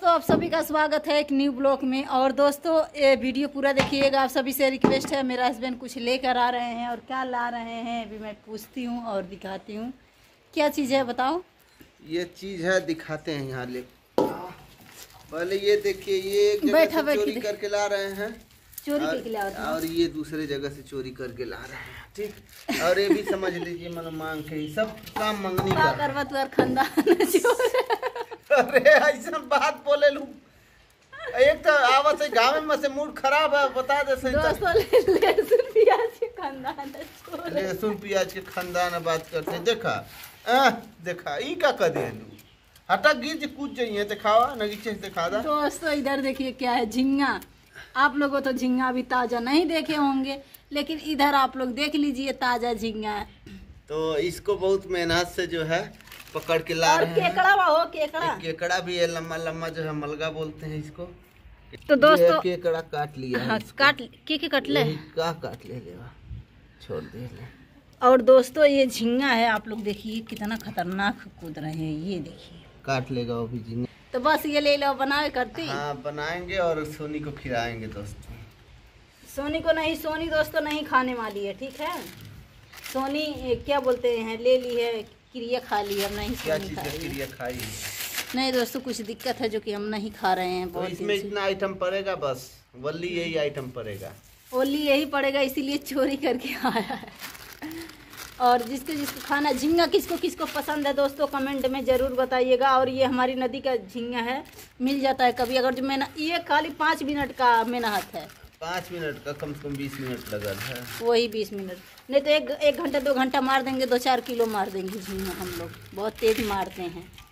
दोस्तों, आप सभी का स्वागत है एक न्यू ब्लॉग में। और दोस्तों, ये वीडियो पूरा देखिएगा। आप सभी से रिक्वेस्ट है, मेरा हस्बैंड कुछ लेकर आ रहे हैं और क्या ला रहे हैं अभी मैं पूछती हूँ और दिखाती हूँ। क्या चीज़ है बताओ? ये चीज़ है, दिखाते हैं। यहाँ ले पहले ये देखिए, ये एक जगह बैठा से चोरी करके ला रहे हैं, चोरी करके ला रहे हैं, और ये दूसरे जगह से चोरी करके ला रहे हैं। ठीक, और ये भी समझ लीजिए मन मांग के ही सब काम मंगनी का करवा तुअर खानदान। अरे ऐसा बात बोले लू, एक तो आवत है गाँव में से मूड खराब है, बता दे सही। दोस्तों, लहसुन प्याज के खानदान है, लहसुन प्याज के खानदान बात करते हैं। देखा देखा ई का कर दे लू, हटा गिर कूद जाइए। दिखावा नगीचे दिखा दा। दोस्तों इधर देखिए क्या है, झींगा। आप लोगों तो झींगा अभी ताजा नहीं देखे होंगे, लेकिन इधर आप लोग देख लीजिए, ताजा झींगा है। तो इसको बहुत मेहनत से जो है पकड़ के ला रहे हैं। केकड़ा भी है, लम्बा लम्बा जो है मलगा बोलते हैं इसको। तो दोस्तों केकड़ा काट लिया है, काट ले का काट ले छोड़ दे ले। और दोस्तों ये झींगा है, आप लोग देखिए कितना खतरनाक कूद रहे हैं, ये देखिए। काट लेगा वो भी झींगा। तो बस ये ले लो, बनाए करती। हाँ बनाएंगे और सोनी को खिलाएंगे दोस्तों। सोनी को नहीं, सोनी दोस्तों नहीं खाने वाली है, ठीक है। सोनी क्या बोलते हैं, ले ली है, क्रिया खा ली है, हम नहीं। क्या चीज़ है क्रिया खाई? नहीं दोस्तों, कुछ दिक्कत है जो कि हम नहीं खा रहे हैं। तो इसमें इतना आइटम पड़ेगा, बस वल्ली यही आइटम पड़ेगा, ओनली यही पड़ेगा, इसीलिए चोरी करके आया है। और जिसको जिसको खाना झींगा, किसको किसको पसंद है दोस्तों कमेंट में ज़रूर बताइएगा। और ये हमारी नदी का झींगा है, मिल जाता है कभी अगर जो मेहनत, ये खाली 5 मिनट का मेहनत है। 5 मिनट का, कम से कम 20 मिनट लगा है। वही 20 मिनट नहीं तो एक घंटा 2 घंटा मार देंगे, 2-4 किलो मार देंगे झींगा हम लोग, बहुत तेज मारते हैं।